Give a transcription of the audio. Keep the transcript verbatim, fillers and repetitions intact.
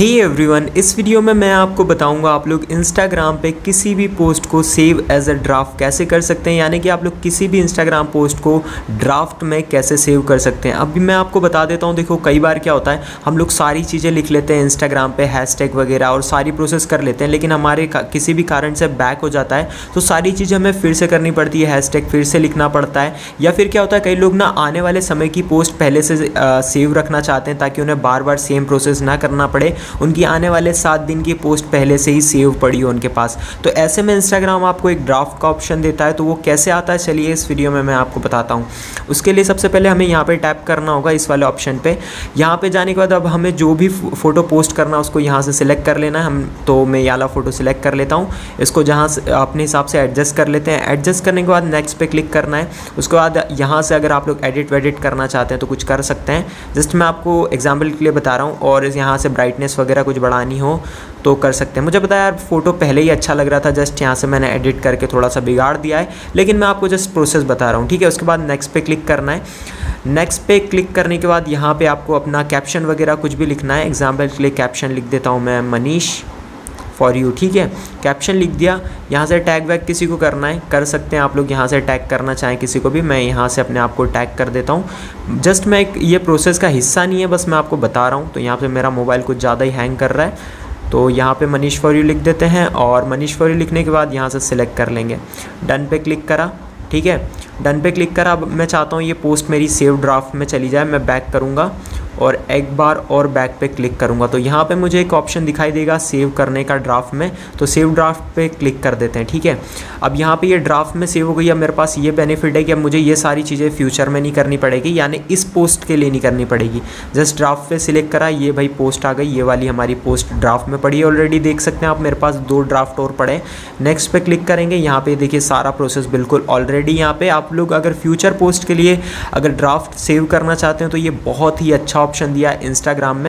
Hey everyone, इस video में मैं आपको बताऊंगा आप लोग इंस्टाग्राम पे किसी भी पोस्ट को सेव एज अ ड्राफ्ट कैसे कर सकते हैं। यानी कि आप लोग किसी भी इंस्टाग्राम पोस्ट को ड्राफ्ट में कैसे सेव कर सकते हैं। अभी मैं आपको बता देता हूं। देखो, कई बार क्या होता है, हम लोग सारी चीज़ें लिख लेते हैं इंस्टाग्राम पे, हैशटैग वगैरह और सारी प्रोसेस कर लेते हैं, लेकिन हमारे किसी भी कारण से बैक हो जाता है तो सारी चीज़ें हमें फिर से करनी पड़ती है, हैशटैग फिर से लिखना पड़ता है। या फिर क्या होता है, कई लोग ना आने वाले समय की पोस्ट पहले से सेव रखना चाहते हैं ताकि उन्हें बार बार सेम प्रोसेस ना करना पड़े, उनकी आने वाले सात दिन की पोस्ट पहले से ही सेव पड़ी हो उनके पास। तो ऐसे में इंस्टाग्राम आपको एक ड्राफ्ट का ऑप्शन देता है। तो वो कैसे आता है, चलिए इस वीडियो में मैं आपको बताता हूँ। उसके लिए सबसे पहले हमें यहाँ पे टैप करना होगा इस वाले ऑप्शन पे। यहाँ पे जाने के बाद अब हमें जो भी फ़ोटो पोस्ट करना है उसको यहाँ से सिलेक्ट कर लेना है। हम तो मैं ये वाला फ़ोटो सिलेक्ट कर लेता हूँ। इसको जहाँ से अपने हिसाब से एडजस्ट कर लेते हैं। एडजस्ट करने के बाद नेक्स्ट पे क्लिक करना है। उसके बाद यहाँ से अगर आप लोग एडिट वेडिट करना चाहते हैं तो कुछ कर सकते हैं। जस्ट मैं आपको एग्जाम्पल के लिए बता रहा हूँ। और यहाँ से ब्राइटनेस वगैरह कुछ बढ़ानी हो तो कर सकते हैं। मुझे पता है यार, फ़ोटो पहले ही अच्छा लग रहा था, जस्ट यहाँ से मैंने एडिट करके थोड़ा सा बिगाड़ दिया है, लेकिन मैं आपको जस्ट प्रोसेस बता रहा हूँ, ठीक है। उसके बाद नेक्स्ट पे क्लिक करना है। नेक्स्ट पे क्लिक करने के बाद यहाँ पे आपको अपना कैप्शन वगैरह कुछ भी लिखना है। एग्जाम्पल के लिए कैप्शन लिख देता हूँ मैं, मनीष फॉर यू, ठीक है। कैप्शन लिख दिया। यहाँ से टैग वैग किसी को करना है कर सकते हैं आप लोग, यहाँ से टैग करना चाहें किसी को भी। मैं यहाँ से अपने आप को टैग कर देता हूँ। जस्ट मैं एक, ये प्रोसेस का हिस्सा नहीं है, बस मैं आपको बता रहा हूँ। तो यहाँ पे मेरा मोबाइल कुछ ज़्यादा ही हैंग कर रहा है, तो यहाँ पे मनीष फॉर यू लिख देते हैं। और मनीष फॉर यू लिखने के बाद यहाँ से सिलेक्ट कर लेंगे। डन पे क्लिक करा, ठीक है। डन पे क्लिक करा। अब मैं चाहता हूँ ये पोस्ट मेरी सेव ड्राफ्ट में चली जाए। मैं बैक करूँगा और एक बार और बैक पे क्लिक करूँगा तो यहाँ पे मुझे एक ऑप्शन दिखाई देगा सेव करने का ड्राफ्ट में। तो सेव ड्राफ्ट पे क्लिक कर देते हैं, ठीक है। अब यहाँ पे ये ड्राफ्ट में सेव हो गई। अब मेरे पास ये बेनिफिट है कि अब मुझे ये सारी चीज़ें फ्यूचर में नहीं करनी पड़ेगी, यानी इस पोस्ट के लिए नहीं करनी पड़ेगी। जस्ट ड्राफ्ट पे सिलेक्ट करा, ये भाई पोस्ट आ गई, ये वाली हमारी पोस्ट ड्राफ्ट में पड़ी है ऑलरेडी। देख सकते हैं आप, मेरे पास दो ड्राफ्ट और पड़े। नेक्स्ट पे क्लिक करेंगे। यहाँ पे देखिए सारा प्रोसेस बिल्कुल ऑलरेडी यहाँ पे। आप लोग अगर फ्यूचर पोस्ट के लिए अगर ड्राफ्ट सेव करना चाहते हैं तो ये बहुत ही अच्छा ऑप्शन दिया है इंस्टाग्राम में।